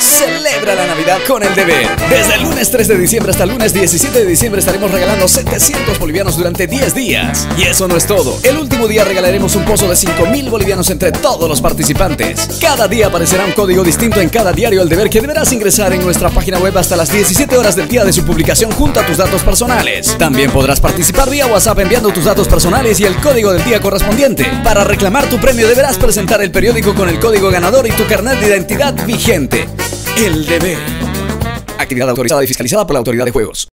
Celebra la Navidad con El Deber. Desde el lunes 3 de diciembre hasta el lunes 17 de diciembre estaremos regalando 700 bolivianos durante 10 días. Y eso no es todo. El último día regalaremos un pozo de 5.000 bolivianos entre todos los participantes. Cada día aparecerá un código distinto en cada diario El Deber que deberás ingresar en nuestra página web hasta las 17 horas del día de su publicación junto a tus datos personales. También podrás participar vía WhatsApp enviando tus datos personales y el código del día correspondiente. Para reclamar tu premio deberás presentar el periódico con el código ganador y tu carnet de identidad vigente. El Deber. Actividad autorizada y fiscalizada por la Autoridad de Juegos.